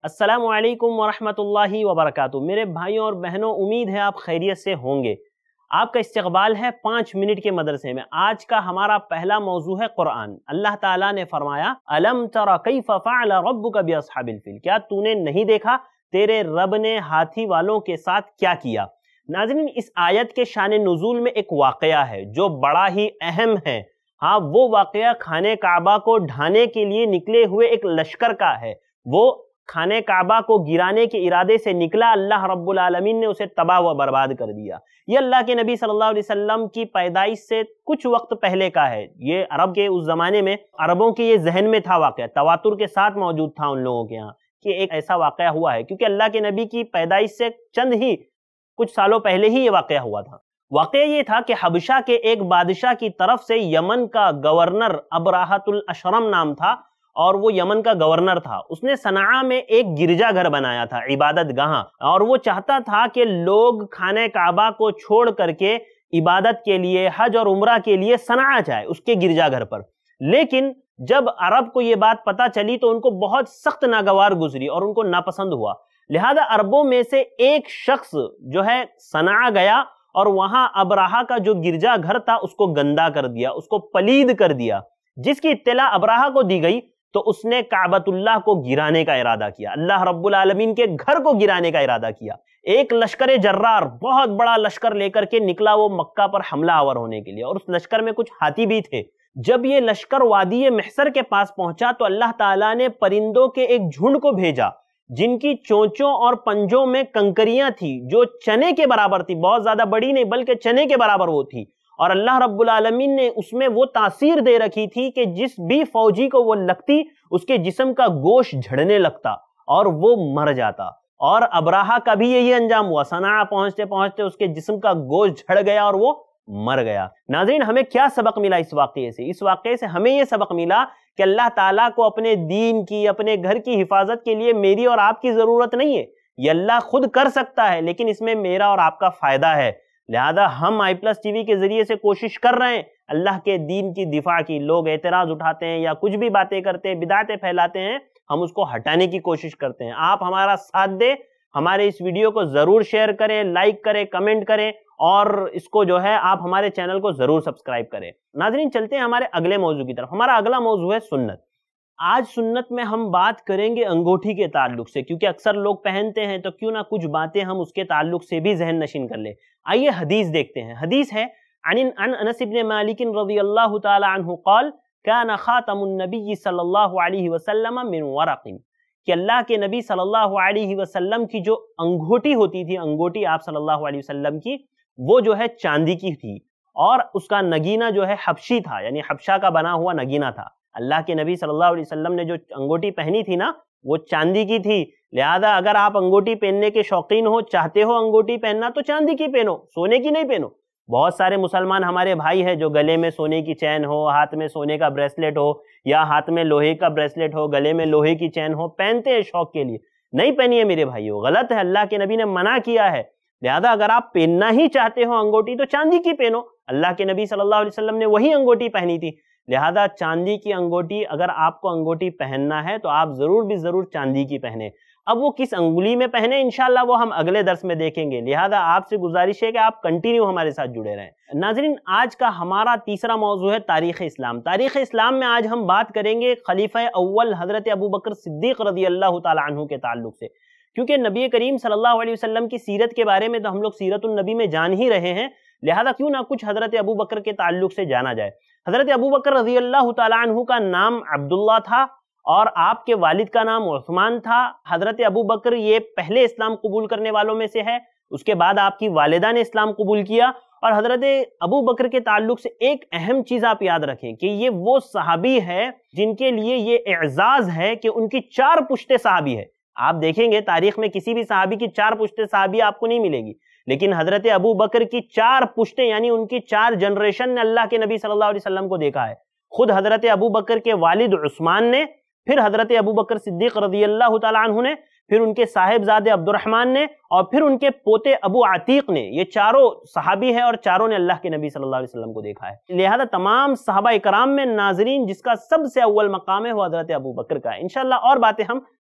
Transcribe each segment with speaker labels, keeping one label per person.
Speaker 1: السلام علیکم ورحمۃ اللہ وبرکاتہ۔ میرے بھائیوں اور بہنوں، امید ہے آپ خیریت سے ہوں گے۔ آپ کا استقبال ہے 5 منٹ کے مدرسے میں۔ آج کا ہمارا پہلا موضوع ہے قرآن۔ اللہ تعالیٰ نے فرمایا الم تر کیف فعل ربک باصحاب الفیل، کیا تو نے نہیں دیکھا تیرے رب نے ہاتھی والوں کے ساتھ کیا کیا؟ ناظرین، اس آیت کے شان نزول میں ایک واقعہ ہے جو بڑا ہی اہم ہے۔ ہاں، وہ واقعہ خانہ کعبہ کو ڈھانے کے لیے نکلے ہوئے ایک لشکر کا ہے۔ وہ خانہ کعبہ کو گرانے کے ارادے سے نکلا، اللہ رب العالمین نے اسے تباہ و برباد کر دیا۔ یہ اللہ کے نبی صلی اللہ علیہ وسلم کی پیدائش سے کچھ وقت پہلے کا ہے۔ یہ عرب کے اس زمانے میں عربوں کے یہ ذہن میں تھا، واقعہ تواتر کے ساتھ موجود تھا ان لوگوں کے ہاں کہ ایک ایسا واقعہ ہوا ہے، کیونکہ اللہ کے نبی کی پیدائش سے چند ہی کچھ سالوں پہلے ہی یہ واقعہ ہوا تھا۔ واقعہ یہ تھا کہ حبشہ کے ایک بادشاہ کی طرف سے یمن کا گورنر ابراہۃ الاشرم نام تھا، اور وہ یمن کا گورنر تھا۔ اس نے صنعاء میں ایک گرجا گھر بنایا تھا، عبادت گاہ، اور وہ چاہتا تھا کہ لوگ خانہ کعبہ کو چھوڑ کر کے عبادت کے لیے، حج اور عمرہ کے لیے صنعاء جائے، اس کے گرجا گھر پر۔ لیکن جب عرب کو یہ بات پتہ چلی تو ان کو بہت سخت ناگوار گزری اور ان کو ناپسند ہوا۔ لہذا عربوں میں سے ایک شخص جو ہے صنعاء گیا اور وہاں ابراہا کا جو گرجا گھر تھا اس کو گندا کر دیا، اس کو پلید کر دیا۔ جس کی اطلاع ابراہا کو دی گئی تو اس نے کعبۃ اللہ کو گرانے کا ارادہ کیا، اللہ رب العالمین کے گھر کو گرانے کا ارادہ کیا۔ ایک لشکر جرار، بہت بڑا لشکر لے کر کے نکلا وہ مکہ پر حملہ آور ہونے کے لیے، اور اس لشکر میں کچھ ہاتھی بھی تھے۔ جب یہ لشکر وادی محصر کے پاس پہنچا تو اللہ تعالیٰ نے پرندوں کے ایک جھنڈ کو بھیجا جن کی چونچوں اور پنجوں میں کنکریاں تھی، جو چنے کے برابر تھی، بہت زیادہ بڑی نہیں بلکہ چنے کے برابر وہ تھی۔ اور اللہ رب العالمین نے اس میں وہ تاثیر دے رکھی تھی کہ جس بھی فوجی کو وہ لگتی اس کے جسم کا گوشت جھڑنے لگتا اور وہ مر جاتا۔ اور ابراہا کا بھی یہی انجام ہوا، صنعاء پہنچتے پہنچتے اس کے جسم کا گوشت جھڑ گیا اور وہ مر گیا۔ ناظرین، ہمیں کیا سبق ملا اس واقعے سے؟ اس واقعے سے ہمیں یہ سبق ملا کہ اللہ تعالیٰ کو اپنے دین کی، اپنے گھر کی حفاظت کے لیے میری اور آپ کی ضرورت نہیں ہے۔ یہ اللہ خود کر سکتا ہے، لیکن اس میں میرا اور آپ کا فائدہ ہے۔ لہذا ہم iPlus TV کے ذریعے سے کوشش کر رہے ہیں اللہ کے دین کی دفاع کی۔ لوگ اعتراض اٹھاتے ہیں یا کچھ بھی باتیں کرتے ہیں، بدعتیں پھیلاتے ہیں، ہم اس کو ہٹانے کی کوشش کرتے ہیں۔ آپ ہمارا ساتھ دیں، ہمارے اس ویڈیو کو ضرور شیئر کریں، لائک کریں، کمنٹ کریں، اور اس کو جو ہے آپ ہمارے چینل کو ضرور سبسکرائب کریں۔ ناظرین، چلتے ہیں ہمارے اگلے موضوع کی طرف۔ ہمارا اگلا موضوع ہے سنت۔ آج سنت میں ہم بات کریں گے انگوٹھی کے تعلق سے، کیونکہ اکثر لوگ پہنتے ہیں تو کیوں نہ کچھ باتیں ہم اس کے تعلق سے بھی ذہن نشین کر لیں۔ آئیے حدیث دیکھتے ہیں۔ حدیث ہے عن انس بن مالک رضی اللہ تعالی عنہ قال کان خاتم النبی صلی اللہ علیہ وسلم من ورق، کہ اللہ کے نبی صلی اللہ علیہ وسلم کی جو انگوٹھی ہوتی تھی، انگوٹھی آپ صلی اللہ علیہ وسلم کی، وہ جو ہے چاندی کی تھی، اور اس کا نگینہ جو ہے حبشی تھا، یعنی حبشہ کا بنا ہوا نگینہ تھا۔ اللہ کے نبی صلی اللہ علیہ وسلم نے جو انگوٹھی پہنی تھی نا، وہ چاندی کی تھی۔ لہذا اگر آپ انگوٹھی پہننے کے شوقین ہو، چاہتے ہو انگوٹھی پہننا، تو چاندی کی پہنو، سونے کی نہیں پہنو۔ بہت سارے مسلمان ہمارے بھائی ہیں جو گلے میں سونے کی چین ہو، ہاتھ میں سونے کا بریسلیٹ ہو، یا ہاتھ میں لوہے کا بریسلیٹ ہو، گلے میں لوہے کی چین ہو، پہنتے ہیں شوق کے لیے۔ نہیں پہنیے میرے بھائیو، غلط ہے، اللہ کے نبی نے منع کیا ہے۔ لہذا اگر آپ پہننا ہی چاہتے ہو انگوٹھی تو چاندی کی پہنو۔ اللہ کے نبی صلی اللہ علیہ وسلم نے وہی انگوٹھی پہنی تھی۔ لہذا چاندی کی انگوٹھی، اگر آپ کو انگوٹھی پہننا ہے تو آپ ضرور بھی ضرور چاندی کی پہنیں۔ اب وہ کس انگلی میں پہنے انشاءاللہ وہ ہم اگلے درس میں دیکھیں گے۔ لہذا آپ سے گزارش ہے کہ آپ کنٹینیو ہمارے ساتھ جڑے رہیں۔ ناظرین، آج کا ہمارا تیسرا موضوع ہے تاریخ اسلام۔ تاریخ اسلام میں آج ہم بات کریں گے خلیفہ اول حضرت ابو بکر صدیق رضی اللہ تعالی عنہ کے تعلق سے، کیونکہ نبی کریم صلی اللہ علیہ وسلم کی سیرت کے بارے میں تو ہم لوگ سیرت النبی میں جان ہی رہے ہیں، لہذا کیوں نہ کچھ حضرت ابو بکر کے تعلق سے جانا جائے۔ حضرت ابو بکر رضی اللہ تعالی عنہ کا نام عبداللہ تھا، اور آپ کے والد کا نام عثمان تھا۔ حضرت ابو بکر یہ پہلے اسلام قبول کرنے والوں میں سے ہے، اس کے بعد آپ کی والدہ نے اسلام قبول کیا۔ اور حضرت ابو بکر کے تعلق سے ایک اہم چیز آپ یاد رکھیں کہ یہ وہ صحابی ہے جن کے لیے یہ اعزاز ہے کہ ان کی 4 پشتے صحابی ہے۔ آپ دیکھیں گے تاریخ میں کسی بھی صحابی کی 4 پشتے صحابی آپ کو نہیں ملے گی، لیکن حضرت ابو بکر کی 4 پشتیں، یعنی ان کی 4 جنریشن نے اللہ کے نبی صلی اللہ علیہ وسلم کو دیکھا ہے۔ خود حضرت ابو بکر کے والد عثمان نے، پھر حضرت ابو بکر صدیق رضی اللہ تعالی عنہ نے، پھر ان کے صاحبزادے عبد الرحمن نے، اور پھر ان کے پوتے ابو عتیق نے۔ یہ چاروں صحابی ہیں اور چاروں نے اللہ کے نبی صلی اللہ علیہ وسلم کو دیکھا ہے۔ لہذا تمام صحابہ اکرام میں ناظرین جس کا سب سے اول مقام ہے وہ حضرت ابو بکر کا ہے۔ انشاءاللہ اور باتیں ہم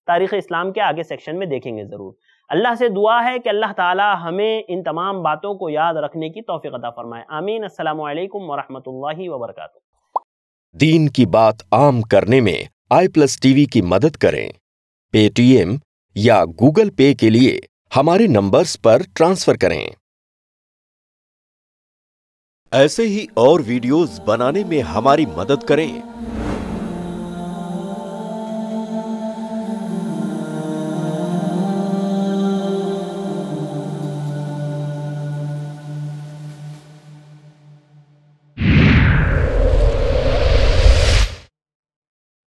Speaker 1: تاریخ اسلام کے آگے سیکشن میں دیکھیں گے ضرور۔ اللہ سے دعا ہے کہ اللہ تعالی ہمیں ان تمام باتوں کو یاد رکھنے کی توفیق عطا فرمائے، آمین۔ السلام علیکم ورحمۃ اللہ وبرکاتہ۔
Speaker 2: دین کی بات عام کرنے میں iPlusTV کی مدد کریں۔ پے ٹی ایم یا گوگل پے کے لیے ہمارے نمبرز پر ٹرانسفر کریں۔ ایسے ہی اور ویڈیوز بنانے میں ہماری مدد کریں۔